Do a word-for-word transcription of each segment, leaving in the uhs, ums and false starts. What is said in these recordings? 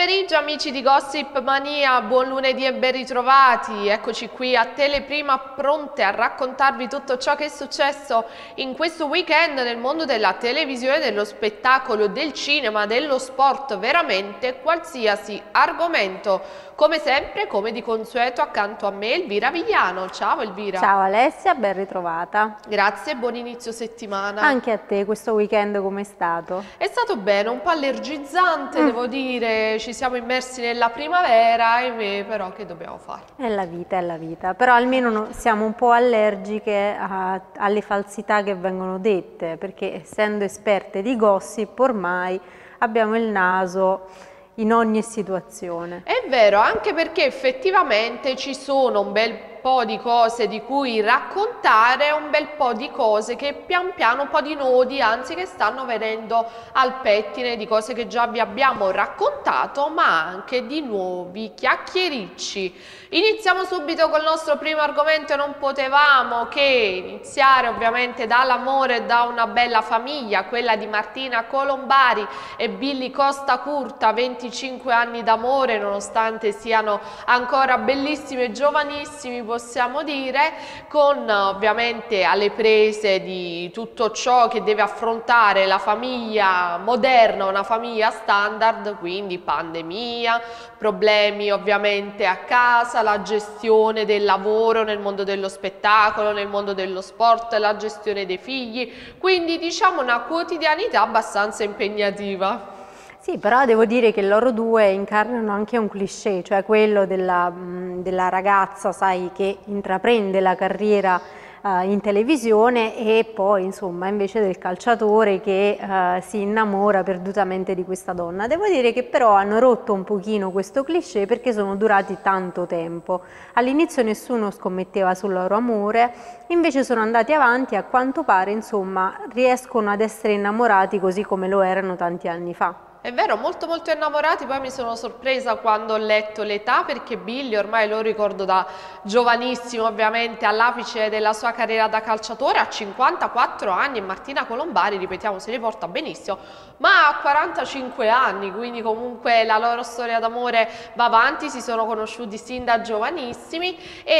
pomeriggio amici di Gossip Mania, buon lunedì e ben ritrovati. Eccoci qui a Teleprima pronte a raccontarvi tutto ciò che è successo in questo weekend nel mondo della televisione, dello spettacolo, del cinema, dello sport, veramente qualsiasi argomento. Come sempre, come di consueto, accanto a me Elvira Vigliano. Ciao Elvira. Ciao Alessia, ben ritrovata. Grazie, buon inizio settimana. Anche a te, questo weekend com'è stato? È stato bene, un po' allergizzante, Mm. devo dire, ci siamo immersi nella primavera, ahimè, però che dobbiamo fare? È la vita, è la vita, però almeno no- siamo un po' allergiche a- alle falsità che vengono dette, perché essendo esperte di gossip ormai abbiamo il naso in ogni situazione. È vero, anche perché effettivamente ci sono un bel po' di cose di cui raccontare, un bel po' di cose che pian piano, un po' di nodi, anzi che stanno venendo al pettine, di cose che già vi abbiamo raccontato, ma anche di nuovi chiacchiericci. Iniziamo subito col nostro primo argomento e non potevamo che iniziare ovviamente dall'amore e da una bella famiglia, quella di Martina Colombari e Billy Costa Curta, venticinque anni d'amore, nonostante siano ancora bellissimi e giovanissimi, possiamo dire, con ovviamente alle prese di tutto ciò che deve affrontare la famiglia moderna, una famiglia standard, quindi pandemia, problemi ovviamente a casa, la gestione del lavoro nel mondo dello spettacolo, nel mondo dello sport, la gestione dei figli, quindi diciamo una quotidianità abbastanza impegnativa. Sì, però devo dire che loro due incarnano anche un cliché, cioè quello della, mh, della ragazza, sai, che intraprende la carriera eh, in televisione e poi, insomma, invece del calciatore che eh, si innamora perdutamente di questa donna. Devo dire che però hanno rotto un pochino questo cliché perché sono durati tanto tempo. All'inizio nessuno scommetteva sul loro amore, invece sono andati avanti e a quanto pare, insomma, riescono ad essere innamorati così come lo erano tanti anni fa. È vero, molto molto innamorati, poi mi sono sorpresa quando ho letto l'età, perché Billy ormai lo ricordo da giovanissimo, ovviamente all'apice della sua carriera da calciatore, ha cinquantaquattro anni, e Martina Colombari, ripetiamo, se li porta benissimo, ma ha quarantacinque anni, quindi comunque la loro storia d'amore va avanti, si sono conosciuti sin da giovanissimi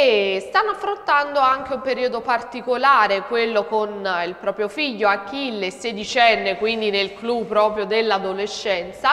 e stanno affrontando anche un periodo particolare, quello con il proprio figlio Achille, sedicenne, quindi nel clou proprio dell'adolescenza,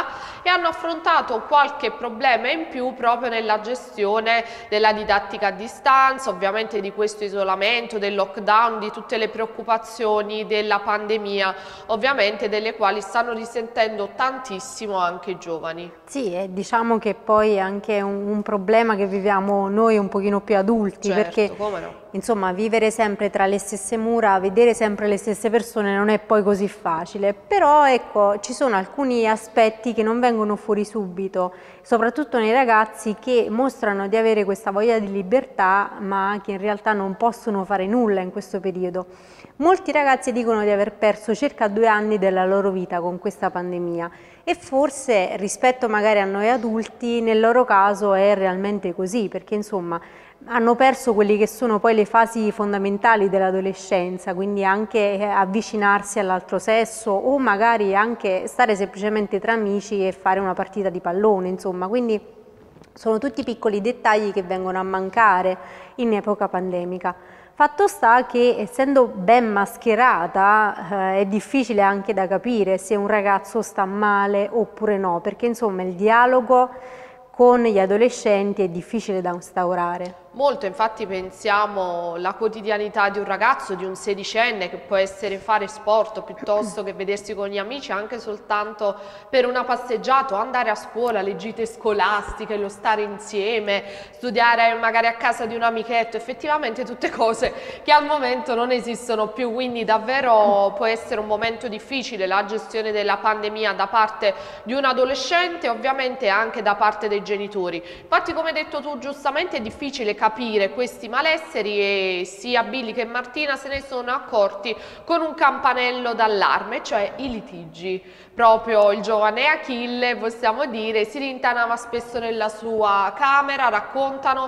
e hanno affrontato qualche problema in più proprio nella gestione della didattica a distanza, ovviamente di questo isolamento, del lockdown, di tutte le preoccupazioni della pandemia, ovviamente delle quali stanno risentendo tantissimo anche i giovani. Sì, e diciamo che poi è anche un, un problema che viviamo noi un pochino più adulti, Certo, perché come no? insomma vivere sempre tra le stesse mura, vedere sempre le stesse persone non è poi così facile, però ecco ci sono alcuni aspetti che non vengono fuori subito, soprattutto nei ragazzi che mostrano di avere questa voglia di libertà ma che in realtà non possono fare nulla in questo periodo. Molti ragazzi dicono di aver perso circa due anni della loro vita con questa pandemia e forse rispetto magari a noi adulti nel loro caso è realmente così, perché insomma hanno perso quelli che sono poi le fasi fondamentali dell'adolescenza, quindi anche avvicinarsi all'altro sesso o magari anche stare semplicemente tra amici e fare una partita di pallone, insomma, quindi sono tutti piccoli dettagli che vengono a mancare in epoca pandemica. Fatto sta che essendo ben mascherata eh, è difficile anche da capire se un ragazzo sta male oppure no, perché insomma il dialogo con gli adolescenti è difficile da instaurare. Molto, infatti pensiamo alla quotidianità di un ragazzo, di un sedicenne, che può essere fare sport piuttosto che vedersi con gli amici anche soltanto per una passeggiata o andare a scuola, le gite scolastiche, lo stare insieme, studiare magari a casa di un amichetto, effettivamente tutte cose che al momento non esistono più, quindi davvero può essere un momento difficile la gestione della pandemia da parte di un adolescente e ovviamente anche da parte dei genitori. Infatti, come hai detto tu giustamente, è difficile capire questi malesseri e sia Billy che Martina se ne sono accorti con un campanello d'allarme, cioè i litigi. Proprio il giovane Achille, possiamo dire, si rintanava spesso nella sua camera, raccontano,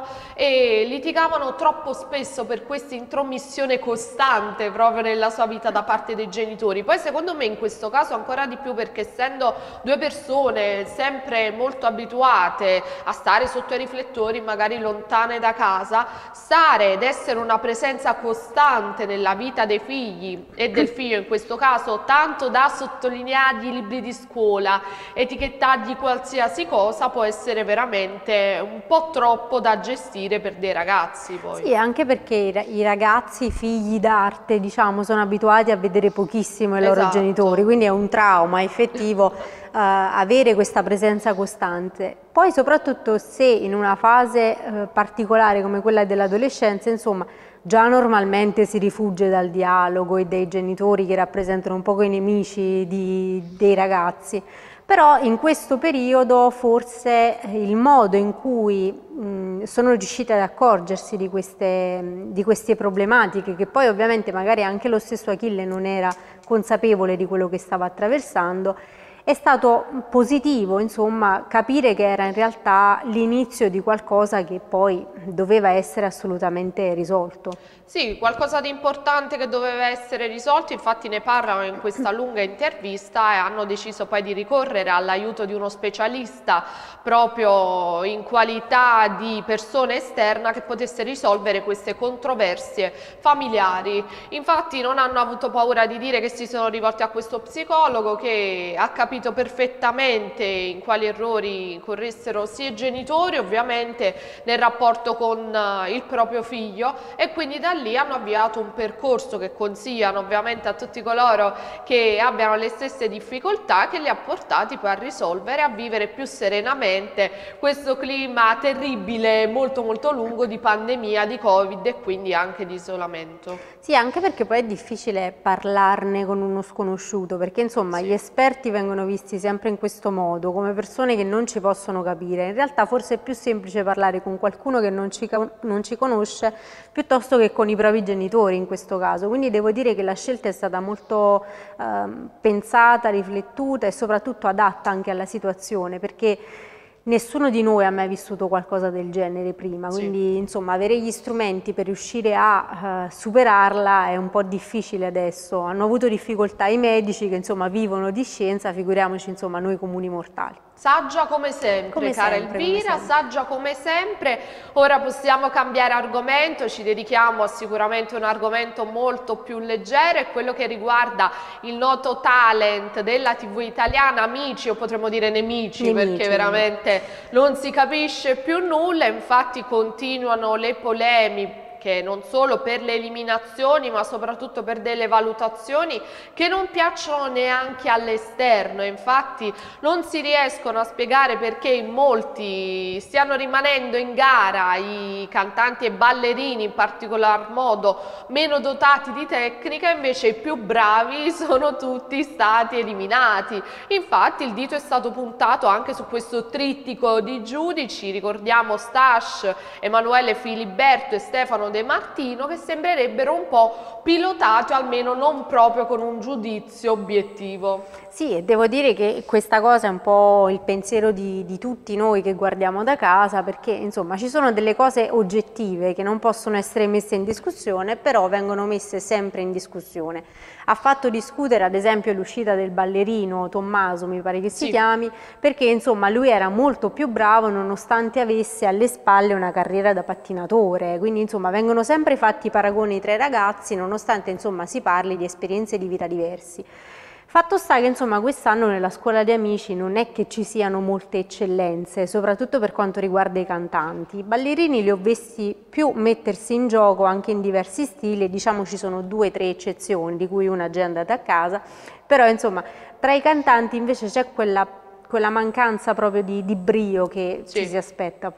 e litigavano troppo spesso per questa intromissione costante proprio nella sua vita da parte dei genitori. Poi secondo me in questo caso ancora di più, perché essendo due persone sempre molto abituate a stare sotto i riflettori, magari lontane da casa, stare ed essere una presenza costante nella vita dei figli e del figlio in questo caso, tanto da sottolineargli libri di scuola, etichettargli qualsiasi cosa, può essere veramente un po' troppo da gestire per dei ragazzi poi. Sì, anche perché i ragazzi figli d'arte, diciamo, sono abituati a vedere pochissimo i loro Esatto. genitori, quindi è un trauma effettivo uh, avere questa presenza costante. Poi soprattutto se in una fase uh, particolare come quella dell'adolescenza, insomma, già normalmente si rifugge dal dialogo e dai genitori che rappresentano un po' i nemici di, dei ragazzi, però in questo periodo forse il modo in cui mh, sono riusciti ad accorgersi di queste, di queste problematiche, che poi ovviamente magari anche lo stesso Achille non era consapevole di quello che stava attraversando, è stato positivo, insomma, capire che era in realtà l'inizio di qualcosa che poi doveva essere assolutamente risolto. Sì, qualcosa di importante che doveva essere risolto, infatti ne parlano in questa lunga intervista e hanno deciso poi di ricorrere all'aiuto di uno specialista proprio in qualità di persona esterna che potesse risolvere queste controversie familiari. Infatti non hanno avuto paura di dire che si sono rivolti a questo psicologo che ha capito perfettamente in quali errori corressero sia i genitori ovviamente nel rapporto con il proprio figlio, e quindi da lì hanno avviato un percorso che consigliano ovviamente a tutti coloro che abbiano le stesse difficoltà, che li ha portati poi a risolvere, a vivere più serenamente questo clima terribile, molto molto lungo di pandemia, di Covid e quindi anche di isolamento. Sì, anche perché poi è difficile parlarne con uno sconosciuto, perché insomma sì, gli esperti vengono visti sempre in questo modo, come persone che non ci possono capire. In realtà forse è più semplice parlare con qualcuno che non ci, non ci conosce piuttosto che con i propri genitori in questo caso, quindi devo dire che la scelta è stata molto eh, pensata, riflettuta e soprattutto adatta anche alla situazione, perché nessuno di noi ha mai vissuto qualcosa del genere prima, quindi sì, insomma avere gli strumenti per riuscire a uh, superarla è un po' difficile adesso. Hanno avuto difficoltà i medici che insomma vivono di scienza, figuriamoci insomma noi comuni mortali. Saggia come sempre, come cara sempre, Elvira, come sempre. saggia come sempre. Ora possiamo cambiare argomento, ci dedichiamo a sicuramente un argomento molto più leggero, è quello che riguarda il noto talent della tivù italiana, Amici, o potremmo dire Nemici, nemici perché veramente non si capisce più nulla. Infatti continuano le polemiche non solo per le eliminazioni ma soprattutto per delle valutazioni che non piacciono neanche all'esterno. Infatti non si riescono a spiegare perché in molti stiano rimanendo in gara i cantanti e ballerini, in particolar modo meno dotati di tecnica, invece i più bravi sono tutti stati eliminati. Infatti il dito è stato puntato anche su questo trittico di giudici, ricordiamo Stash, Emanuele Filiberto e Stefano De Martino, che sembrerebbero un po' pilotati, o almeno non proprio con un giudizio obiettivo. Sì, e devo dire che questa cosa è un po' il pensiero di, di tutti noi che guardiamo da casa, perché insomma ci sono delle cose oggettive che non possono essere messe in discussione, però vengono messe sempre in discussione. Ha fatto discutere ad esempio l'uscita del ballerino Tommaso, mi pare che si sì. chiami, perché insomma lui era molto più bravo nonostante avesse alle spalle una carriera da pattinatore, quindi insomma vengono sempre fatti paragoni tra i ragazzi nonostante insomma si parli di esperienze di vita diversi. Fatto sta che insomma quest'anno nella scuola di Amici non è che ci siano molte eccellenze, soprattutto per quanto riguarda i cantanti. I ballerini li ho visti più mettersi in gioco anche in diversi stili, diciamo ci sono due o tre eccezioni, di cui una già è andata a casa, però insomma tra i cantanti invece c'è quella, quella mancanza proprio di, di brio che sì. ci si aspetta poi.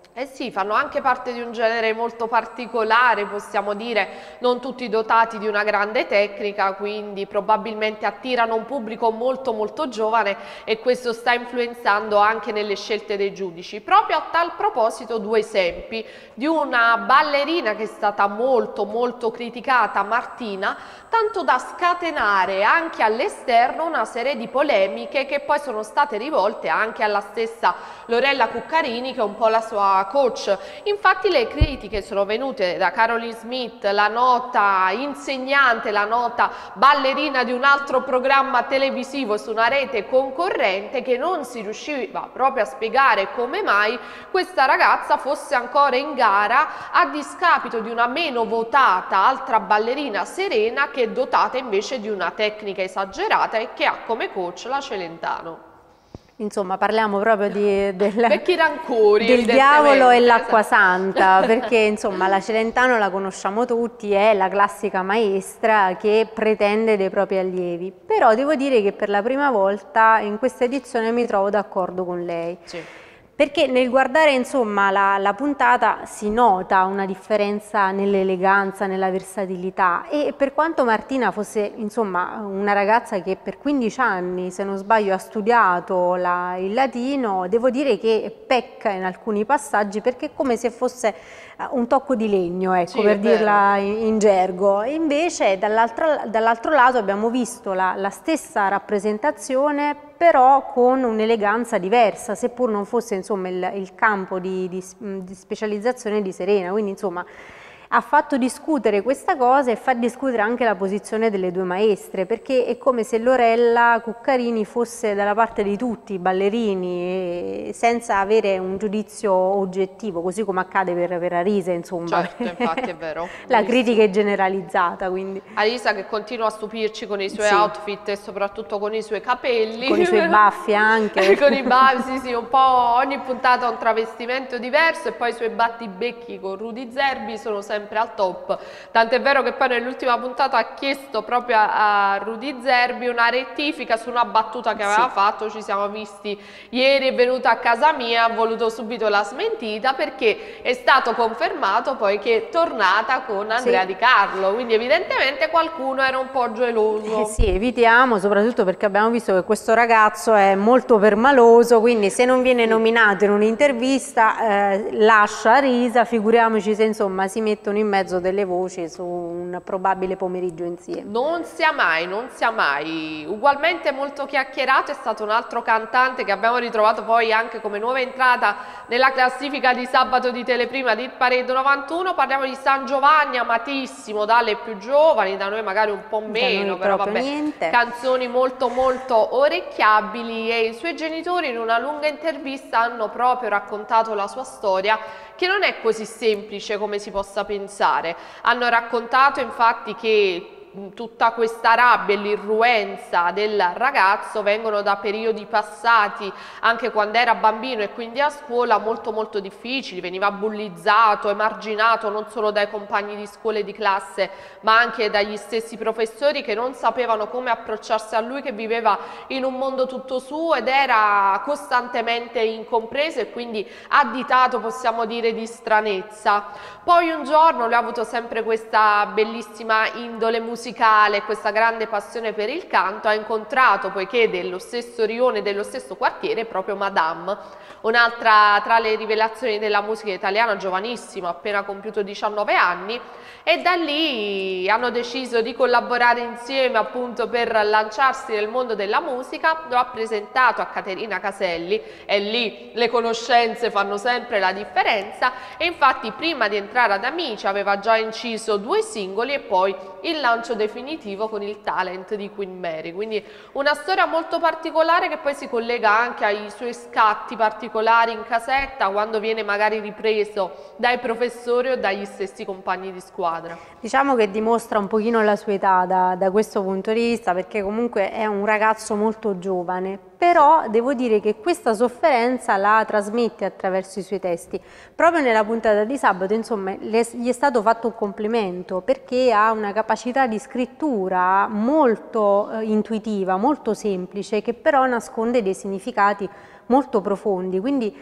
Eh sì, fanno anche parte di un genere molto particolare, possiamo dire, non tutti dotati di una grande tecnica, quindi probabilmente attirano un pubblico molto molto giovane e questo sta influenzando anche nelle scelte dei giudici. Proprio a tal proposito due esempi di una ballerina che è stata molto molto criticata, Martina, tanto da scatenare anche all'esterno una serie di polemiche che poi sono state rivolte anche alla stessa Lorella Cuccarini, che è un po' la sua coach. Infatti le critiche sono venute da Caroline Smith, la nota insegnante, la nota ballerina di un altro programma televisivo su una rete concorrente, che non si riusciva proprio a spiegare come mai questa ragazza fosse ancora in gara a discapito di una meno votata altra ballerina, Serena, che è dotata invece di una tecnica esagerata e che ha come coach la Celentano. Insomma, parliamo proprio di, del, vecchi rancori, del diavolo e l'acqua santa, perché insomma la Celentano la conosciamo tutti, è la classica maestra che pretende dei propri allievi, però devo dire che per la prima volta in questa edizione mi trovo d'accordo con lei. Sì. Perché nel guardare insomma la, la puntata si nota una differenza nell'eleganza, nella versatilità, e per quanto Martina fosse insomma una ragazza che per quindici anni, se non sbaglio, ha studiato la, il latino, devo dire che pecca in alcuni passaggi, perché è come se fosse un tocco di legno, ecco, sì, per dirla in, in gergo. E invece dall'altro dall'altro lato abbiamo visto la, la stessa rappresentazione, però con un'eleganza diversa, seppur non fosse insomma il, il campo di, di, di specializzazione di Serena. Quindi insomma ha fatto discutere questa cosa e fa discutere anche la posizione delle due maestre, perché è come se Lorella Cuccarini fosse dalla parte di tutti i ballerini, senza avere un giudizio oggettivo, così come accade per, per Arisa, insomma. Certo, infatti è vero. La critica è generalizzata, quindi. Arisa che continua a stupirci con i suoi sì. outfit e soprattutto con i suoi capelli. Con i suoi baffi anche. Con i baffi, sì, sì, un po' ogni puntata ha un travestimento diverso, e poi i suoi battibecchi con Rudy Zerbi sono sempre sempre al top, tant'è vero che poi nell'ultima puntata ha chiesto proprio a, a Rudy Zerbi una rettifica su una battuta che aveva sì. fatto. Ci siamo visti ieri, è venuta a casa mia, ha voluto subito la smentita, perché è stato confermato poi che è tornata con Andrea sì. Di Carlo, quindi evidentemente qualcuno era un po' geloso. Eh sì, evitiamo, soprattutto perché abbiamo visto che questo ragazzo è molto permaloso, quindi se non viene sì. nominato in un'intervista eh, lascia Arisa, figuriamoci se insomma si mettono in mezzo delle voci su un probabile pomeriggio insieme. Non sia mai, non sia mai. Ugualmente molto chiacchierato è stato un altro cantante che abbiamo ritrovato poi anche come nuova entrata nella classifica di sabato di Teleprima di Paredo novantuno. Parliamo di San Giovanni, amatissimo dalle più giovani, da noi magari un po' meno, però vabbè, niente. Canzoni molto molto orecchiabili, e i suoi genitori in una lunga intervista hanno proprio raccontato la sua storia, che non è così semplice come si possa pensare. Hanno raccontato infatti che tutta questa rabbia e l'irruenza del ragazzo vengono da periodi passati, anche quando era bambino e quindi a scuola, molto molto difficili. Veniva bullizzato, emarginato non solo dai compagni di scuola e di classe, ma anche dagli stessi professori, che non sapevano come approcciarsi a lui, che viveva in un mondo tutto suo ed era costantemente incompreso e quindi additato, possiamo dire, di stranezza. Poi un giorno lui ha avuto sempre questa bellissima indole musicale, questa grande passione per il canto, ha incontrato, poiché dello stesso rione, dello stesso quartiere, proprio Madame, un'altra tra le rivelazioni della musica italiana, giovanissimo, appena compiuto diciannove anni, e da lì hanno deciso di collaborare insieme appunto per lanciarsi nel mondo della musica. Lo ha presentato a Caterina Caselli e lì le conoscenze fanno sempre la differenza, e infatti prima di entrare ad Amici aveva già inciso due singoli e poi il lancio definitivo con il talent di Queen Mary. Quindi una storia molto particolare, che poi si collega anche ai suoi scatti particolari in casetta, quando viene magari ripreso dai professori o dagli stessi compagni di squadra. Diciamo che dimostra un pochino la sua età da, da questo punto di vista, perché comunque è un ragazzo molto giovane, però devo dire che questa sofferenza la trasmette attraverso i suoi testi. Proprio nella puntata di sabato, insomma, gli è stato fatto un complimento, perché ha una capacità di scrittura molto eh, intuitiva, molto semplice, che però nasconde dei significati molto profondi. Quindi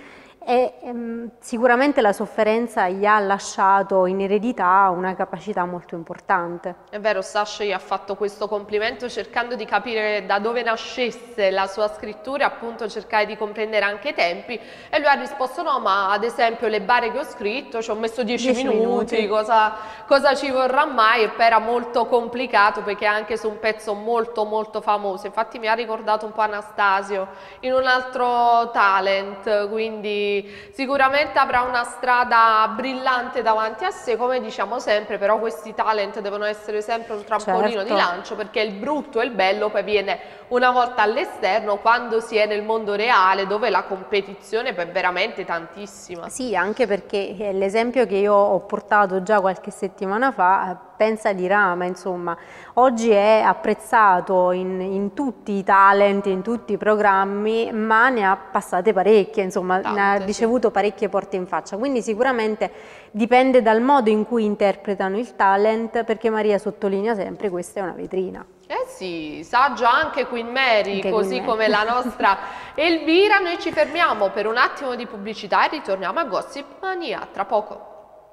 E ehm, sicuramente la sofferenza gli ha lasciato in eredità una capacità molto importante. È vero, Sasha gli ha fatto questo complimento cercando di capire da dove nascesse la sua scrittura, appunto cercare di comprendere anche i tempi, e lui ha risposto no, ma ad esempio le bare che ho scritto ci ho messo dieci minuti, minuti. Cosa, cosa ci vorrà mai? E poi era molto complicato perché è anche su un pezzo molto molto famoso, infatti mi ha ricordato un po' Anastasio in un altro talent, quindi sicuramente avrà una strada brillante davanti a sé, come diciamo sempre, però questi talent devono essere sempre un trampolino certo. di lancio, perché il brutto e il bello poi viene una volta all'esterno, quando si è nel mondo reale, dove la competizione è veramente tantissima. Sì, anche perché l'esempio che io ho portato già qualche settimana fa, pensa di Rama, insomma, oggi è apprezzato in, in tutti i talent, in tutti i programmi, ma ne ha passate parecchie, insomma, Tante, ne ha ricevuto sì. parecchie porte in faccia, quindi sicuramente dipende dal modo in cui interpretano il talent, perché Maria sottolinea sempre questa è una vetrina. Eh sì, saggia anche Queen Mary, anche così Queen come Mary. la nostra Elvira. Noi ci fermiamo per un attimo di pubblicità e ritorniamo a Gossip Mania tra poco.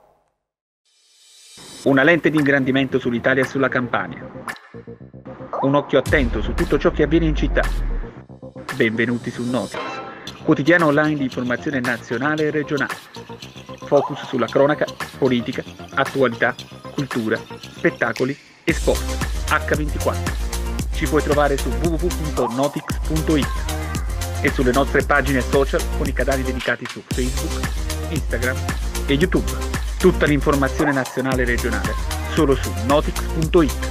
Una lente di ingrandimento sull'Italia e sulla Campania. Un occhio attento su tutto ciò che avviene in città. Benvenuti su Notix, quotidiano online di informazione nazionale e regionale. Focus sulla cronaca, politica, attualità, cultura, spettacoli e sport. acca ventiquattro. Ci puoi trovare su w w w punto notix punto it e sulle nostre pagine social con i canali dedicati su Facebook, Instagram e YouTube. Tutta l'informazione nazionale e regionale solo su notix punto it.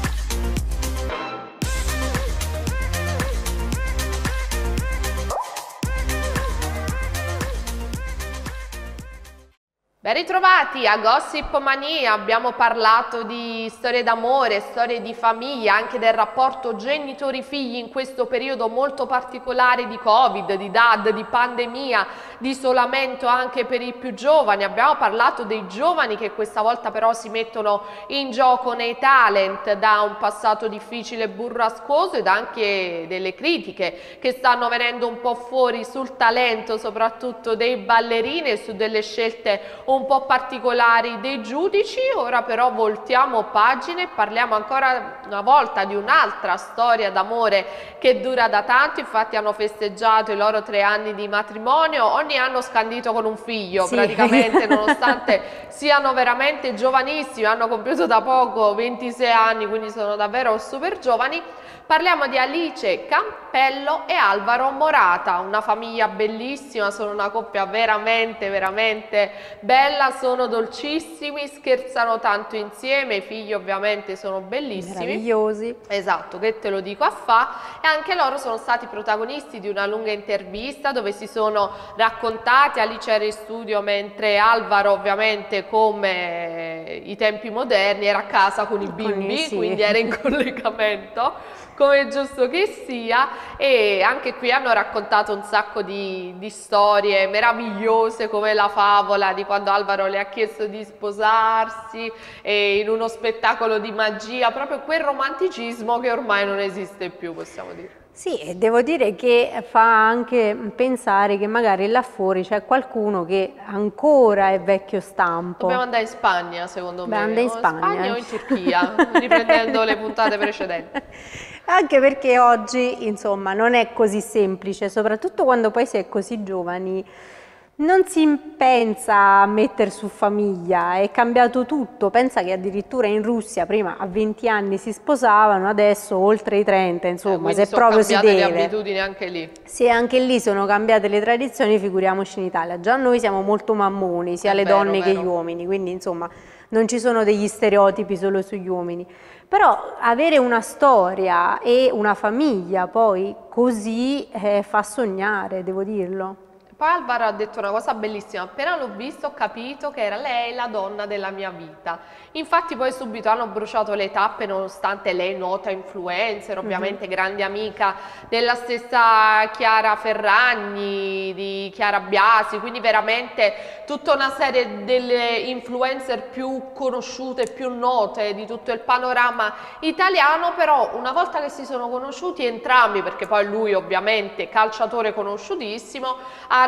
Ben ritrovati a Gossip Mania, abbiamo parlato di storie d'amore, storie di famiglia, anche del rapporto genitori-figli in questo periodo molto particolare di Covid, di D A D, di pandemia, di isolamento anche per i più giovani. Abbiamo parlato dei giovani che questa volta però si mettono in gioco nei talent, da un passato difficile e burrascoso, ed anche delle critiche che stanno venendo un po' fuori sul talento, soprattutto dei ballerini, e su delle scelte un po' particolari dei giudici. Ora però voltiamo pagine e parliamo ancora una volta di un'altra storia d'amore che dura da tanto. Infatti hanno festeggiato i loro tre anni di matrimonio, ogni anno scandito con un figlio, sì. praticamente, nonostante siano veramente giovanissimi, hanno compiuto da poco ventisei anni, quindi sono davvero super giovani. Parliamo di Alice Campello e Alvaro Morata, una famiglia bellissima, sono una coppia veramente veramente bella, sono dolcissimi, scherzano tanto insieme, i figli ovviamente sono bellissimi, meravigliosi. Esatto, che te lo dico a fa. E anche loro sono stati protagonisti di una lunga intervista dove si sono raccontati. Alice era in studio mentre Alvaro, ovviamente come i tempi moderni, era a casa con i bimbi, sì. quindi era in collegamento, come è giusto che sia. E anche qui hanno raccontato un sacco di, di storie meravigliose, come la favola di quando Alvaro le ha chiesto di sposarsi, e in uno spettacolo di magia, proprio quel romanticismo che ormai non esiste più, possiamo dire. Sì, e devo dire che fa anche pensare che magari là fuori c'è qualcuno che ancora è vecchio stampo. Dobbiamo andare in Spagna, secondo Beh, me. andare in Spagna. Spagna o in Turchia, riprendendo le puntate precedenti. Anche perché oggi, insomma, non è così semplice, soprattutto quando poi si è così giovani. Non si pensa a mettere su famiglia, è cambiato tutto. Pensa che addirittura in Russia prima a venti anni si sposavano, adesso oltre i trenta, insomma, eh, se proprio si deve. Sono cambiate le abitudini anche lì. Se anche lì sono cambiate le tradizioni, figuriamoci in Italia. Già noi siamo molto mammoni, sia è le vero, donne vero. che gli uomini, quindi insomma non ci sono degli stereotipi solo sugli uomini. Però avere una storia e una famiglia poi così eh, fa sognare, devo dirlo. Poi Alvaro ha detto una cosa bellissima: appena l'ho visto ho capito che era lei la donna della mia vita. Infatti poi subito hanno bruciato le tappe, nonostante lei nota influencer, ovviamente mm-hmm. grande amica della stessa Chiara Ferragni, di Chiara Biasi, quindi veramente tutta una serie delle influencer più conosciute, più note di tutto il panorama italiano. Però una volta che si sono conosciuti entrambi, perché poi lui ovviamente calciatore conosciutissimo, hanno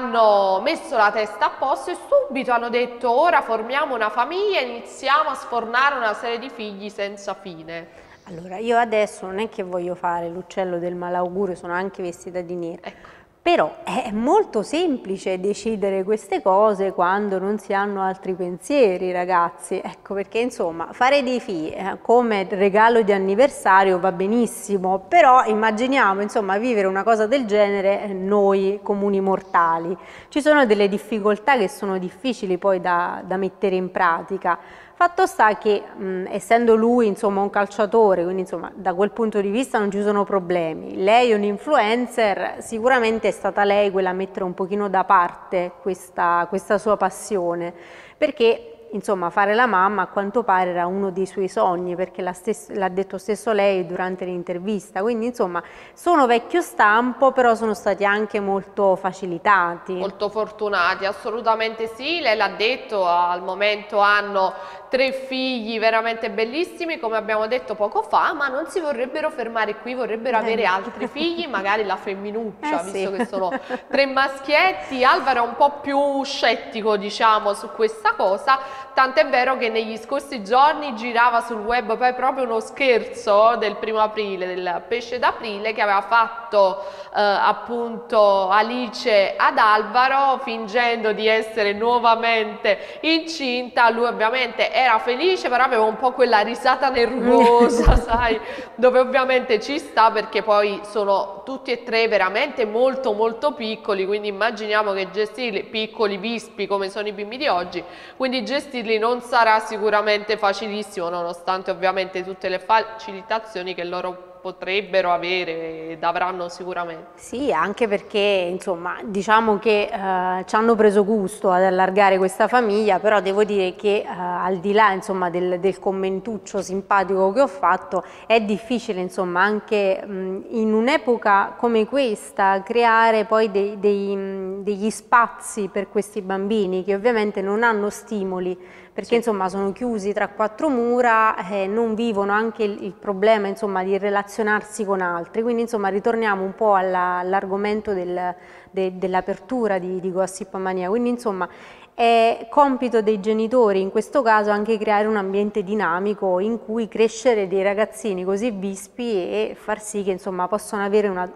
hanno messo la testa a posto e subito hanno detto ora formiamo una famiglia e iniziamo a sfornare una serie di figli senza fine. Allora, io adesso non è che voglio fare l'uccello del malaugurio, sono anche vestita di nero. Ecco. Però è molto semplice decidere queste cose quando non si hanno altri pensieri, ragazzi. Ecco, perché insomma fare dei figli eh, come regalo di anniversario va benissimo, però immaginiamo insomma vivere una cosa del genere eh, noi comuni mortali. Ci sono delle difficoltà che sono difficili poi da, da mettere in pratica. Fatto sta che mh, essendo lui insomma un calciatore, quindi insomma da quel punto di vista non ci sono problemi, lei è un influencer, sicuramente è stata lei quella a mettere un pochino da parte questa, questa sua passione, perché insomma fare la mamma a quanto pare era uno dei suoi sogni, perché l'ha detto stesso lei durante l'intervista, quindi insomma sono vecchio stampo, però sono stati anche molto facilitati. Molto fortunati, assolutamente sì, lei l'ha detto, al momento hanno tre figli veramente bellissimi, come abbiamo detto poco fa, ma non si vorrebbero fermare qui, vorrebbero avere Eh. altri figli, magari la femminuccia, Eh, visto sì. che sono tre maschietti. Alvaro è un po' più scettico, diciamo, su questa cosa, tant'è vero che negli scorsi giorni girava sul web poi proprio uno scherzo del primo aprile, del pesce d'aprile, che aveva fatto eh, appunto Alice ad Alvaro fingendo di essere nuovamente incinta. Lui ovviamente era felice, però aveva un po' quella risata nervosa, sai, dove ovviamente ci sta, perché poi sono tutti e tre veramente molto molto piccoli, quindi immaginiamo che gestirli, piccoli vispi come sono i bimbi di oggi, quindi gestirli non sarà sicuramente facilissimo, nonostante ovviamente tutte le facilitazioni che loro potrebbero avere ed avranno sicuramente. Sì, anche perché insomma diciamo che eh, ci hanno preso gusto ad allargare questa famiglia, però devo dire che eh, al di là insomma del, del commentuccio simpatico che ho fatto, è difficile insomma anche mh, in un'epoca come questa creare poi dei, dei, mh, degli spazi per questi bambini che ovviamente non hanno stimoli, perché sì, insomma sono chiusi tra quattro mura, eh, non vivono anche il, il problema insomma di relazionarsi con altri, quindi insomma ritorniamo un po' all'argomento del, de, dell'apertura di, di Gossip Mania, quindi insomma è compito dei genitori in questo caso anche creare un ambiente dinamico in cui crescere dei ragazzini così vispi e far sì che insomma possano avere una,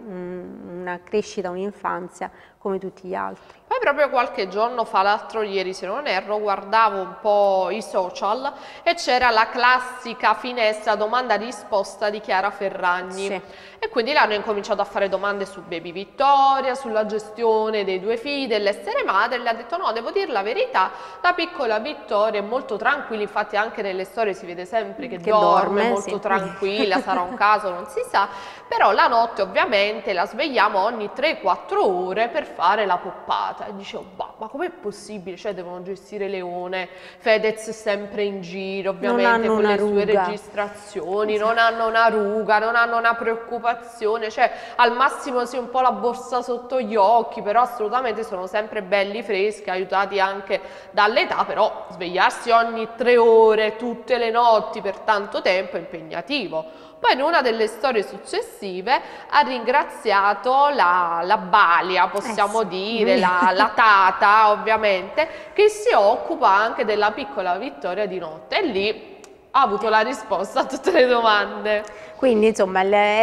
una crescita, un'infanzia come tutti gli altri. Poi proprio qualche giorno fa, l'altro ieri se non erro, guardavo un po' i social e c'era la classica finestra domanda-risposta di Chiara Ferragni, sì, e quindi l'hanno incominciato a fare domande su Baby Vittoria, sulla gestione dei due figli, dell'essere madre, e le ha detto no, devo dire la verità, la piccola Vittoria è molto tranquilla, infatti anche nelle storie si vede sempre che, che dorme, dorme molto sì, tranquilla, sarà un caso, non si sa, però la notte ovviamente la svegliamo ogni tre quattro ore per fare la poppata. E dicevo, bah, ma com'è possibile? Cioè devono gestire Leone, Fedez sempre in giro, ovviamente con le sue registrazioni, esatto, non hanno una ruga, non hanno una preoccupazione, cioè al massimo sì un po' la borsa sotto gli occhi, però assolutamente sono sempre belli freschi, aiutati anche dall'età, però svegliarsi ogni tre ore, tutte le notti per tanto tempo è impegnativo. Poi in una delle storie successive ha ringraziato la, la Balia, possiamo eh sì. dire, la, la tata ovviamente, che si occupa anche della piccola Vittoria di notte, e lì ha avuto la risposta a tutte le domande. Quindi insomma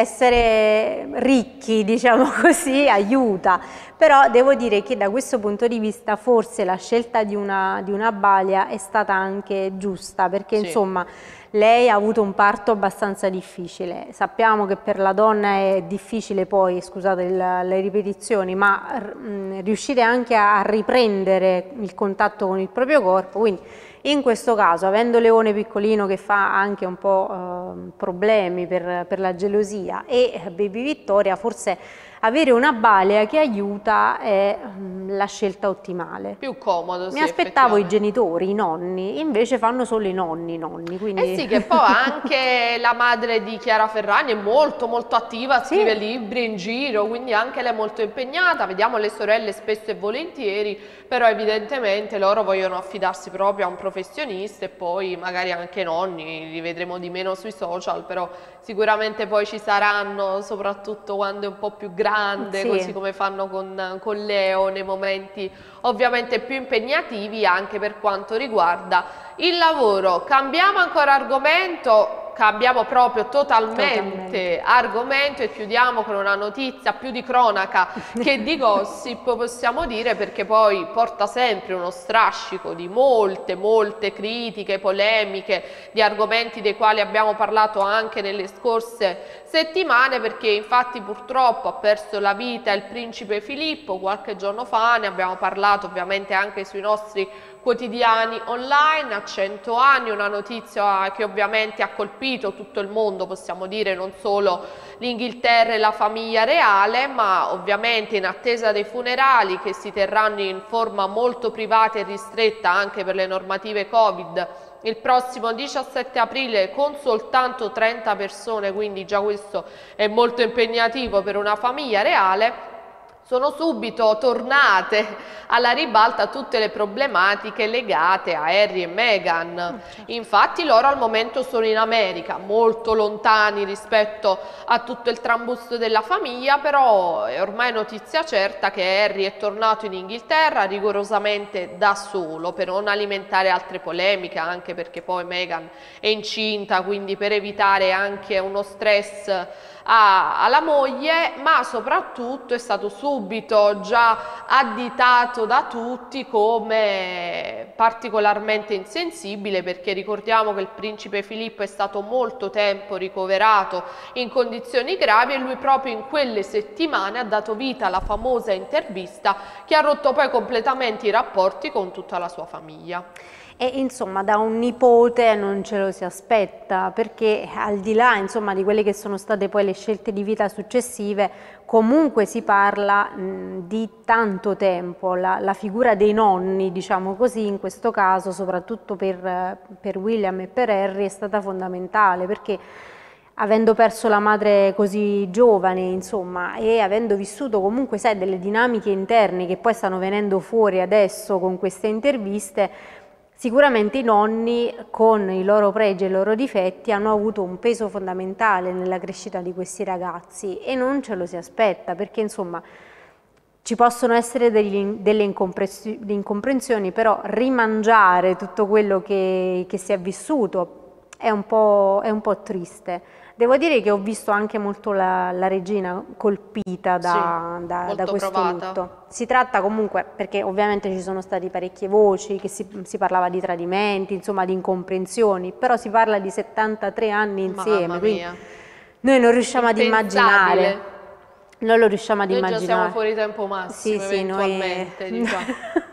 essere ricchi, diciamo così, aiuta, però devo dire che da questo punto di vista forse la scelta di una, di una Balia è stata anche giusta, perché sì, insomma lei ha avuto un parto abbastanza difficile. Sappiamo che per la donna è difficile poi, scusate il, le ripetizioni, ma mh, riuscire anche a riprendere il contatto con il proprio corpo, quindi in questo caso, avendo Leone piccolino che fa anche un po' eh, problemi per, per la gelosia, e Baby Vittoria, forse avere una Balia che aiuta è um, la scelta ottimale. Più comodo, sì. Mi aspettavo i genitori, i nonni, invece fanno solo i nonni, i nonni. Quindi... Eh sì, che poi anche la madre di Chiara Ferragni è molto molto attiva, scrive sì, libri in giro, quindi anche lei è molto impegnata, vediamo le sorelle spesso e volentieri, però evidentemente loro vogliono affidarsi proprio a un professionista, e poi magari anche i nonni, li vedremo di meno sui social, però sicuramente poi ci saranno, soprattutto quando è un po' più grande grande, Sì. così come fanno con, con Leo nei momenti ovviamente più impegnativi anche per quanto riguarda il lavoro. Cambiamo ancora argomento. Cambiamo proprio totalmente, Totalmente. argomento e chiudiamo con una notizia più di cronaca che di gossip, possiamo dire, perché poi porta sempre uno strascico di molte, molte critiche, polemiche, di argomenti dei quali abbiamo parlato anche nelle scorse settimane, perché infatti purtroppo ha perso la vita il principe Filippo qualche giorno fa, ne abbiamo parlato ovviamente anche sui nostri quotidiani online, a cento anni, una notizia che ovviamente ha colpito tutto il mondo, possiamo dire, non solo l'Inghilterra e la famiglia reale, ma ovviamente in attesa dei funerali che si terranno in forma molto privata e ristretta anche per le normative Covid il prossimo diciassette aprile con soltanto trenta persone, quindi già questo è molto impegnativo per una famiglia reale. Sono subito tornate alla ribalta tutte le problematiche legate a Harry e Meghan. Infatti loro al momento sono in America, molto lontani rispetto a tutto il trambusto della famiglia, però è ormai notizia certa che Harry è tornato in Inghilterra rigorosamente da solo, per non alimentare altre polemiche, anche perché poi Meghan è incinta, quindi per evitare anche uno stress a, alla moglie, ma soprattutto è stato subito già additato da tutti come particolarmente insensibile, perché ricordiamo che il principe Filippo è stato molto tempo ricoverato in condizioni gravi e lui proprio in quelle settimane ha dato vita alla famosa intervista che ha rotto poi completamente i rapporti con tutta la sua famiglia. E insomma da un nipote non ce lo si aspetta, perché al di là insomma di quelle che sono state poi le scelte di vita successive, comunque si parla mh, di tanto tempo. La, la figura dei nonni, diciamo così, in questo caso soprattutto per, per William e per Harry è stata fondamentale, perché avendo perso la madre così giovane, insomma, e avendo vissuto comunque, sai, delle dinamiche interne che poi stanno venendo fuori adesso con queste interviste, sicuramente i nonni, con i loro pregi e i loro difetti, hanno avuto un peso fondamentale nella crescita di questi ragazzi e non ce lo si aspetta, perché insomma ci possono essere degli, delle incomprensioni, però rimangiare tutto quello che, che si è vissuto è un po', è un po' triste. Devo dire che ho visto anche molto la, la regina colpita da, sì, da, da questo provata. lutto. Si tratta comunque, perché ovviamente ci sono state parecchie voci, che si, si parlava di tradimenti, insomma di incomprensioni, però si parla di settantatré anni insieme, Mamma quindi mia. noi non riusciamo ad immaginare. Non lo riusciamo ad noi immaginare. Già siamo fuori tempo massimo, sì, eventualmente, sì, noi... diciamo.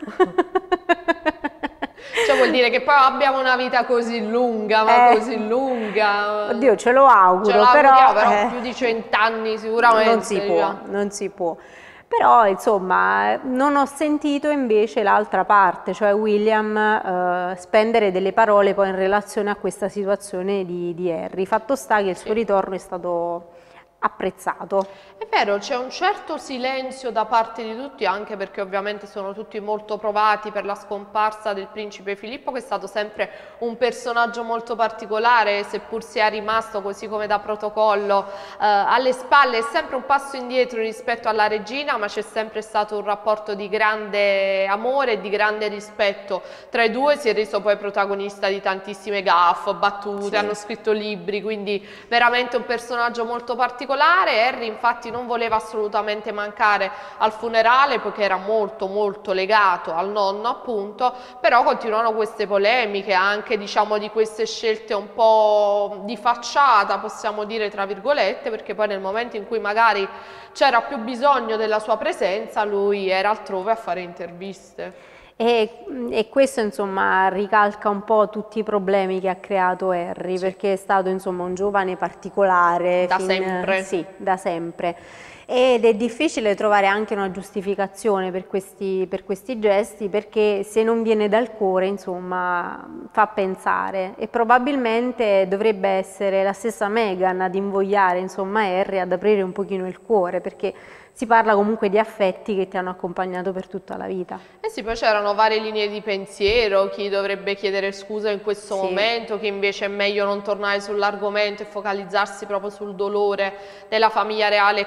Cioè vuol dire che poi abbiamo una vita così lunga, ma eh, così lunga. Oddio, ce lo auguro, ce lo però, però eh, più di cent'anni sicuramente. Non si può, non si può. Però insomma non ho sentito invece l'altra parte, cioè William eh, spendere delle parole poi in relazione a questa situazione di, di Harry. Fatto sta che il suo ritorno è stato apprezzato. È vero, c'è un certo silenzio da parte di tutti, anche perché ovviamente sono tutti molto provati per la scomparsa del principe Filippo, che è stato sempre un personaggio molto particolare, seppur sia rimasto così come da protocollo eh, alle spalle, è sempre un passo indietro rispetto alla regina, ma c'è sempre stato un rapporto di grande amore e di grande rispetto tra i due. Si è reso poi protagonista di tantissime gaffe, battute, sì. Hanno scritto libri, quindi veramente un personaggio molto particolare. Harry infatti non voleva assolutamente mancare al funerale, poiché era molto molto legato al nonno, appunto, però continuano queste polemiche anche, diciamo, di queste scelte un po' di facciata, possiamo dire tra virgolette, perché poi nel momento in cui magari c'era più bisogno della sua presenza lui era altrove a fare interviste. E, e questo insomma ricalca un po' tutti i problemi che ha creato Harry, sì. Perché è stato insomma un giovane particolare da fin, sempre. Sì, da sempre. Ed è difficile trovare anche una giustificazione per questi, per questi gesti, perché se non viene dal cuore insomma fa pensare, e probabilmente dovrebbe essere la stessa Meghan ad invogliare insomma Harry ad aprire un pochino il cuore, perché si parla comunque di affetti che ti hanno accompagnato per tutta la vita. Eh sì, poi c'erano varie linee di pensiero, chi dovrebbe chiedere scusa in questo sì. momento, chi invece è meglio non tornare sull'argomento e focalizzarsi proprio sul dolore della famiglia reale e quindi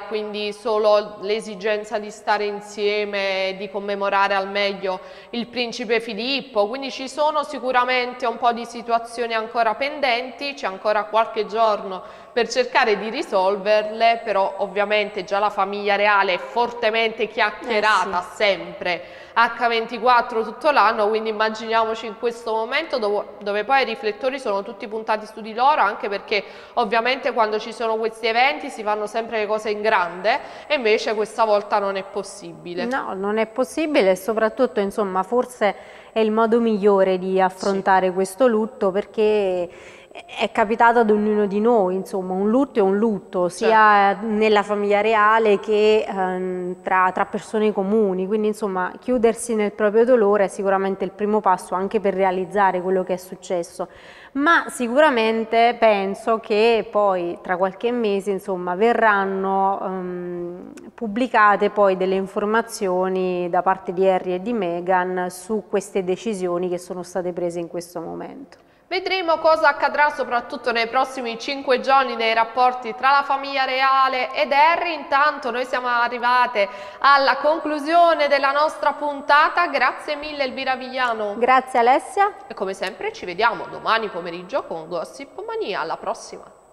quindi solo l'esigenza di stare insieme, di commemorare al meglio il principe Filippo, quindi ci sono sicuramente un po' di situazioni ancora pendenti, c'è ancora qualche giorno per cercare di risolverle, però ovviamente già la famiglia reale è fortemente chiacchierata, eh sì, sempre acca ventiquattro tutto l'anno, quindi immaginiamoci in questo momento dove, dove poi i riflettori sono tutti puntati su di loro, anche perché ovviamente quando ci sono questi eventi si fanno sempre le cose in grande e invece questa volta non è possibile. No, non è possibile e soprattutto insomma forse è il modo migliore di affrontare, sì, questo lutto, perché è capitato ad ognuno di noi, insomma, un lutto è un lutto, sia certo nella famiglia reale che ehm, tra, tra persone comuni, quindi insomma chiudersi nel proprio dolore è sicuramente il primo passo anche per realizzare quello che è successo, ma sicuramente penso che poi tra qualche mese insomma verranno ehm, pubblicate poi delle informazioni da parte di Harry e di Meghan su queste decisioni che sono state prese in questo momento. Vedremo cosa accadrà soprattutto nei prossimi cinque giorni nei rapporti tra la famiglia reale ed Harry. Intanto noi siamo arrivate alla conclusione della nostra puntata. Grazie mille Elvira Vigliano. Grazie Alessia. E come sempre ci vediamo domani pomeriggio con Gossip Mania. Alla prossima.